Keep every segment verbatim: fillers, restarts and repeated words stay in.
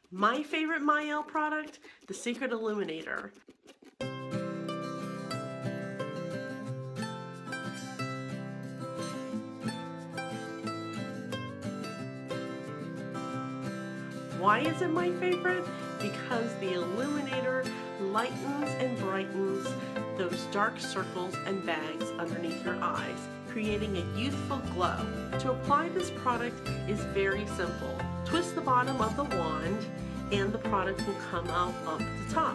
My favorite Maëlle product, the Secret Illuminator. Why is it my favorite? Because the Illuminator lightens and brightens those dark circles and bags underneath your eyes, creating a youthful glow. To apply this product is very simple. Twist the bottom of the wand and the product will come out up the top.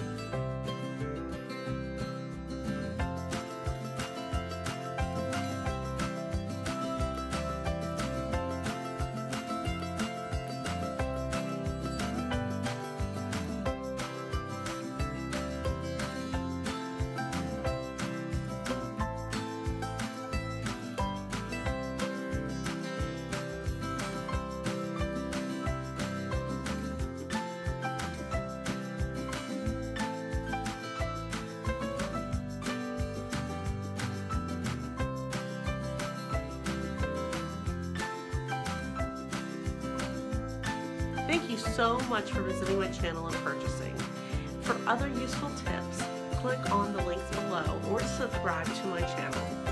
Thank you so much for visiting my channel and purchasing. For other useful tips, click on the links below or subscribe to my channel.